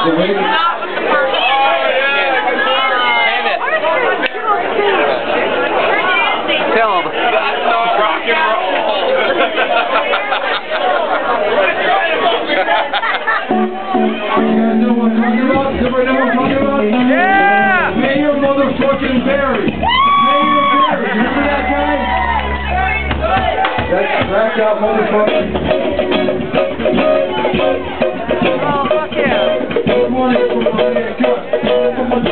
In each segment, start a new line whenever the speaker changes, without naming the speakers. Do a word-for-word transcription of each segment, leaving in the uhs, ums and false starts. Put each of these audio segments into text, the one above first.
Tell him.
That's not rock and roll.
You guys know what I'm talking about? Does everybody know what I'm talking about?
Yeah!
Mayor motherfucking Barry. Mayor Barry. Remember that guy? That cracked out motherfucker.
Oh, fuck yeah.
Good morning, everybody. Come on.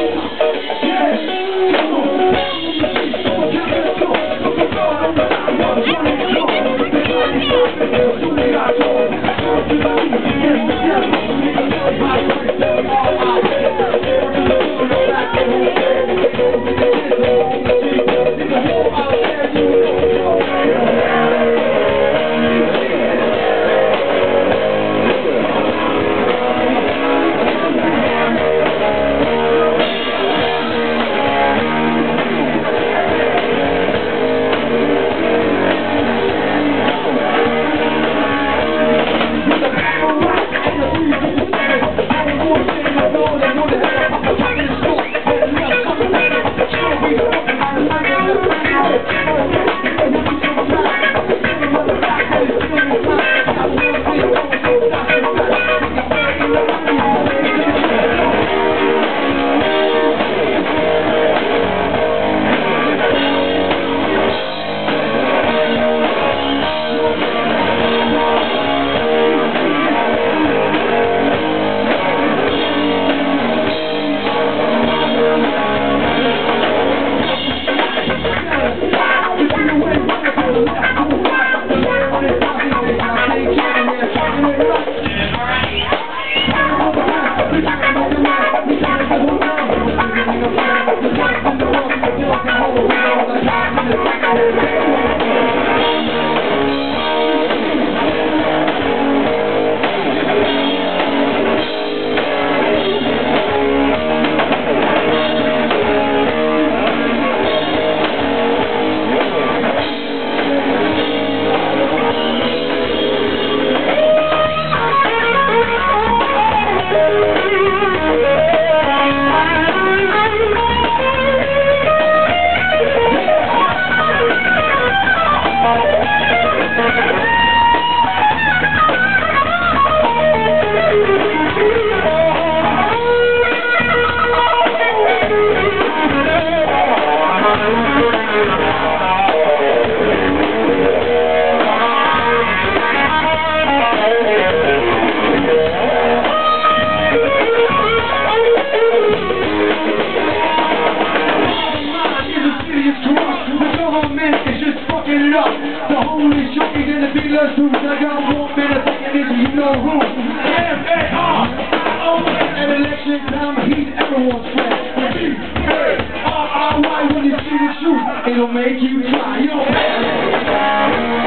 The holy shocking in the dealer's booth. I got one minute thinking into you know who. M A R O At election time, he's everyone's friend. B A R R Y when you see the truth, it'll make you cry. You know,